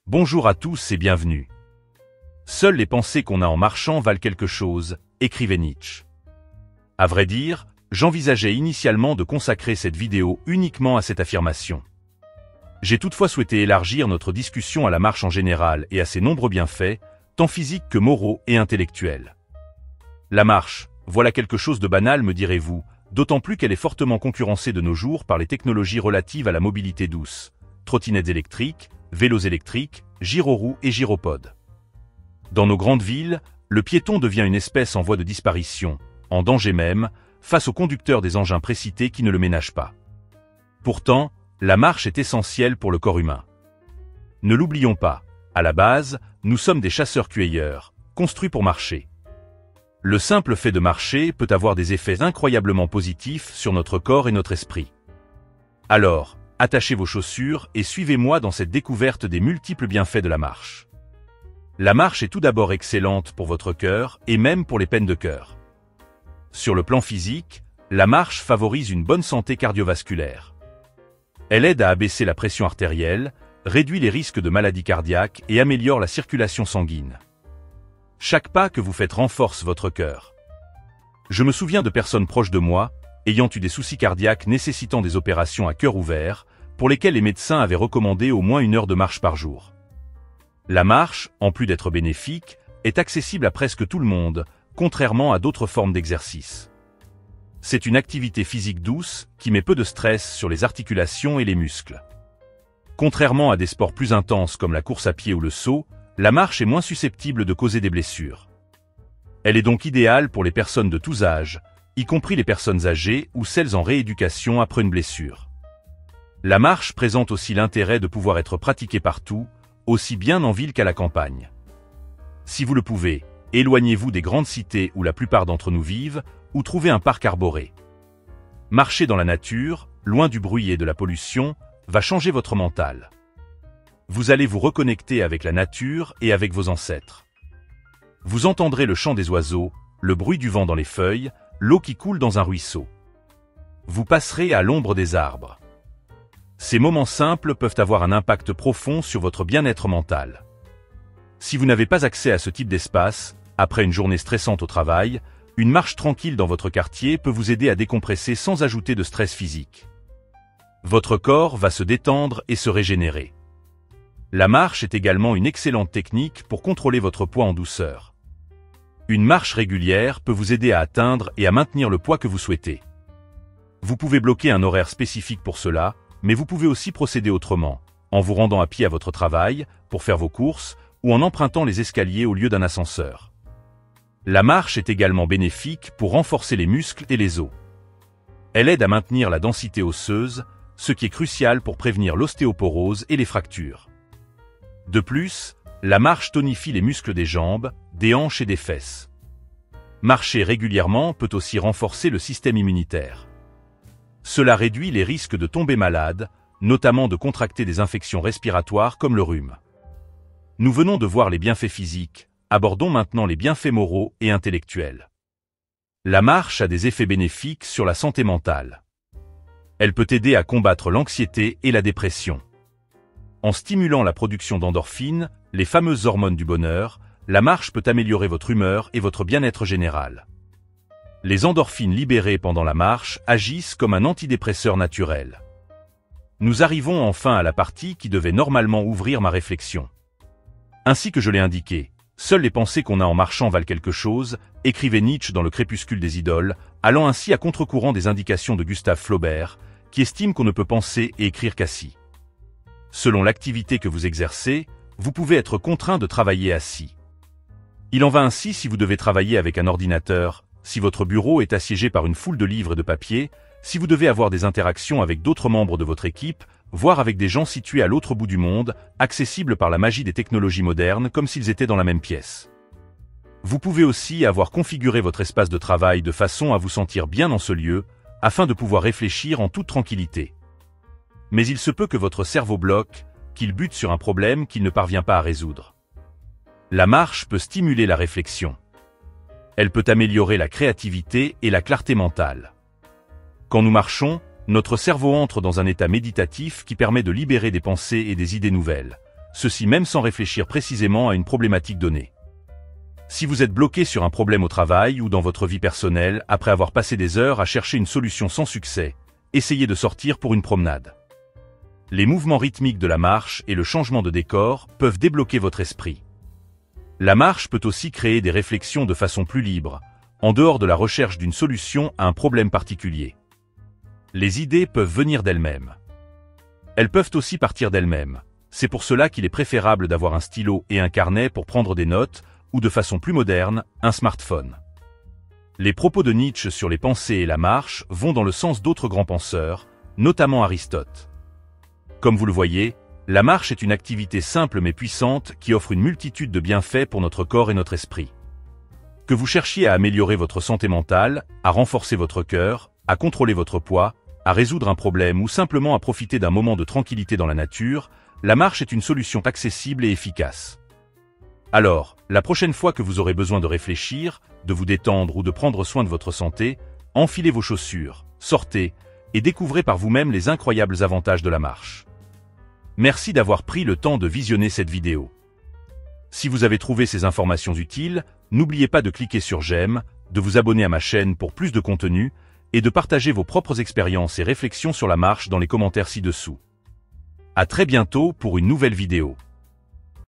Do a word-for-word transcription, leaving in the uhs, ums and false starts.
Bonjour à tous et bienvenue. Seules les pensées qu'on a en marchant valent quelque chose, écrivait Nietzsche. À vrai dire, j'envisageais initialement de consacrer cette vidéo uniquement à cette affirmation. J'ai toutefois souhaité élargir notre discussion à la marche en général et à ses nombreux bienfaits, tant physiques que moraux et intellectuels. La marche, voilà quelque chose de banal me direz-vous, d'autant plus qu'elle est fortement concurrencée de nos jours par les technologies relatives à la mobilité douce, trottinettes électriques, vélos électriques, gyroroues et gyropodes. Dans nos grandes villes, le piéton devient une espèce en voie de disparition, en danger même, face aux conducteurs des engins précités qui ne le ménagent pas. Pourtant, la marche est essentielle pour le corps humain. Ne l'oublions pas, à la base, nous sommes des chasseurs-cueilleurs, construits pour marcher. Le simple fait de marcher peut avoir des effets incroyablement positifs sur notre corps et notre esprit. Alors, attachez vos chaussures et suivez-moi dans cette découverte des multiples bienfaits de la marche. La marche est tout d'abord excellente pour votre cœur et même pour les peines de cœur. Sur le plan physique, la marche favorise une bonne santé cardiovasculaire. Elle aide à abaisser la pression artérielle, réduit les risques de maladies cardiaques et améliore la circulation sanguine. Chaque pas que vous faites renforce votre cœur. Je me souviens de personnes proches de moi, ayant eu des soucis cardiaques nécessitant des opérations à cœur ouvert, pour lesquelles les médecins avaient recommandé au moins une heure de marche par jour. La marche, en plus d'être bénéfique, est accessible à presque tout le monde, contrairement à d'autres formes d'exercice. C'est une activité physique douce, qui met peu de stress sur les articulations et les muscles. Contrairement à des sports plus intenses comme la course à pied ou le saut, la marche est moins susceptible de causer des blessures. Elle est donc idéale pour les personnes de tous âges, y compris les personnes âgées ou celles en rééducation après une blessure. La marche présente aussi l'intérêt de pouvoir être pratiquée partout, aussi bien en ville qu'à la campagne. Si vous le pouvez, éloignez-vous des grandes cités où la plupart d'entre nous vivent, ou trouvez un parc arboré. Marcher dans la nature, loin du bruit et de la pollution, va changer votre mental. Vous allez vous reconnecter avec la nature et avec vos ancêtres. Vous entendrez le chant des oiseaux, le bruit du vent dans les feuilles, l'eau qui coule dans un ruisseau. Vous passerez à l'ombre des arbres. Ces moments simples peuvent avoir un impact profond sur votre bien-être mental. Si vous n'avez pas accès à ce type d'espace, après une journée stressante au travail, une marche tranquille dans votre quartier peut vous aider à décompresser sans ajouter de stress physique. Votre corps va se détendre et se régénérer. La marche est également une excellente technique pour contrôler votre poids en douceur. Une marche régulière peut vous aider à atteindre et à maintenir le poids que vous souhaitez. Vous pouvez bloquer un horaire spécifique pour cela, mais vous pouvez aussi procéder autrement, en vous rendant à pied à votre travail, pour faire vos courses, ou en empruntant les escaliers au lieu d'un ascenseur. La marche est également bénéfique pour renforcer les muscles et les os. Elle aide à maintenir la densité osseuse, ce qui est crucial pour prévenir l'ostéoporose et les fractures. De plus, la marche tonifie les muscles des jambes, des hanches et des fesses. Marcher régulièrement peut aussi renforcer le système immunitaire. Cela réduit les risques de tomber malade, notamment de contracter des infections respiratoires comme le rhume. Nous venons de voir les bienfaits physiques, abordons maintenant les bienfaits moraux et intellectuels. La marche a des effets bénéfiques sur la santé mentale. Elle peut aider à combattre l'anxiété et la dépression. En stimulant la production d'endorphines, les fameuses hormones du bonheur, la marche peut améliorer votre humeur et votre bien-être général. Les endorphines libérées pendant la marche agissent comme un antidépresseur naturel. Nous arrivons enfin à la partie qui devait normalement ouvrir ma réflexion. Ainsi que je l'ai indiqué, seules les pensées qu'on a en marchant valent quelque chose, écrivait Nietzsche dans Le Crépuscule des idoles, allant ainsi à contre-courant des indications de Gustave Flaubert, qui estime qu'on ne peut penser et écrire qu'assis. Selon l'activité que vous exercez, vous pouvez être contraint de travailler assis. Il en va ainsi si vous devez travailler avec un ordinateur, si votre bureau est assiégé par une foule de livres et de papiers, si vous devez avoir des interactions avec d'autres membres de votre équipe, voire avec des gens situés à l'autre bout du monde, accessibles par la magie des technologies modernes comme s'ils étaient dans la même pièce. Vous pouvez aussi avoir configuré votre espace de travail de façon à vous sentir bien dans ce lieu, afin de pouvoir réfléchir en toute tranquillité. Mais il se peut que votre cerveau bloque, qu'il bute sur un problème qu'il ne parvient pas à résoudre. La marche peut stimuler la réflexion. Elle peut améliorer la créativité et la clarté mentale. Quand nous marchons, notre cerveau entre dans un état méditatif qui permet de libérer des pensées et des idées nouvelles, ceci même sans réfléchir précisément à une problématique donnée. Si vous êtes bloqué sur un problème au travail ou dans votre vie personnelle après avoir passé des heures à chercher une solution sans succès, essayez de sortir pour une promenade. Les mouvements rythmiques de la marche et le changement de décor peuvent débloquer votre esprit. La marche peut aussi créer des réflexions de façon plus libre, en dehors de la recherche d'une solution à un problème particulier. Les idées peuvent venir d'elles-mêmes. Elles peuvent aussi partir d'elles-mêmes. C'est pour cela qu'il est préférable d'avoir un stylo et un carnet pour prendre des notes, ou de façon plus moderne, un smartphone. Les propos de Nietzsche sur les pensées et la marche vont dans le sens d'autres grands penseurs, notamment Aristote. Comme vous le voyez, la marche est une activité simple mais puissante qui offre une multitude de bienfaits pour notre corps et notre esprit. Que vous cherchiez à améliorer votre santé mentale, à renforcer votre cœur, à contrôler votre poids, à résoudre un problème ou simplement à profiter d'un moment de tranquillité dans la nature, la marche est une solution accessible et efficace. Alors, la prochaine fois que vous aurez besoin de réfléchir, de vous détendre ou de prendre soin de votre santé, enfilez vos chaussures, sortez, et découvrez par vous-même les incroyables avantages de la marche. Merci d'avoir pris le temps de visionner cette vidéo. Si vous avez trouvé ces informations utiles, n'oubliez pas de cliquer sur j'aime, de vous abonner à ma chaîne pour plus de contenu, et de partager vos propres expériences et réflexions sur la marche dans les commentaires ci-dessous. À très bientôt pour une nouvelle vidéo.